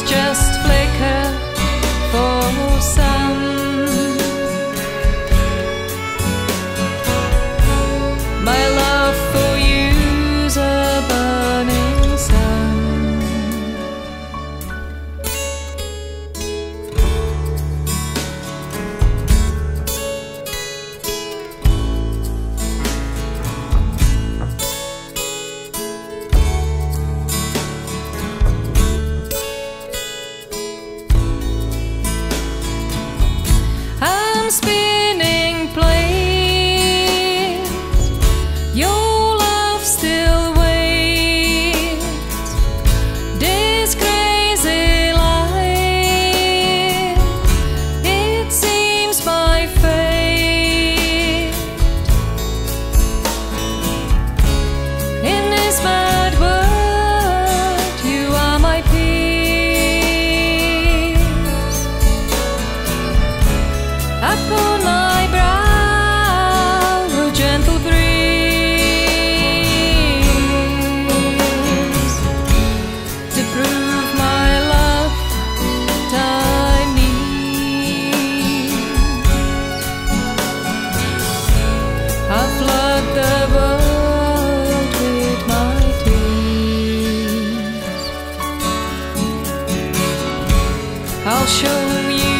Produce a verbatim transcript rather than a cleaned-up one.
stars just flicker for some. My love for you's a burning sun. I'm spinning planes, your love still waits. This crazy life, it seems my fate. In this mad world, you are my peace. Upon my brow a gentle breeze, to prove my love time needs. I flood the world with my tears. I'll show you